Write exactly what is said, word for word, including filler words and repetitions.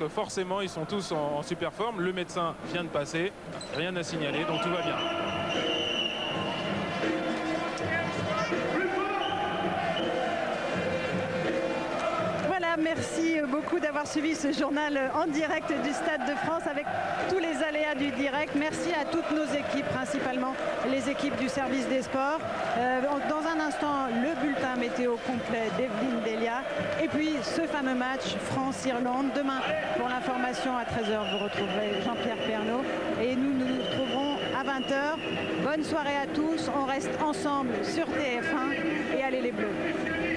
Donc forcément, ils sont tous en, en super forme. Le médecin vient de passer, rien à signaler, donc tout va bien. Merci beaucoup d'avoir suivi ce journal en direct du Stade de France avec tous les aléas du direct. Merci à toutes nos équipes, principalement les équipes du service des sports. Euh, dans un instant, le bulletin météo complet d'Evelyne Delia. Et puis ce fameux match France-Irlande. Demain, pour l'information à treize heures, vous retrouverez Jean-Pierre Pernaut. Et nous nous retrouverons à vingt heures. Bonne soirée à tous. On reste ensemble sur T F un et allez les Bleus.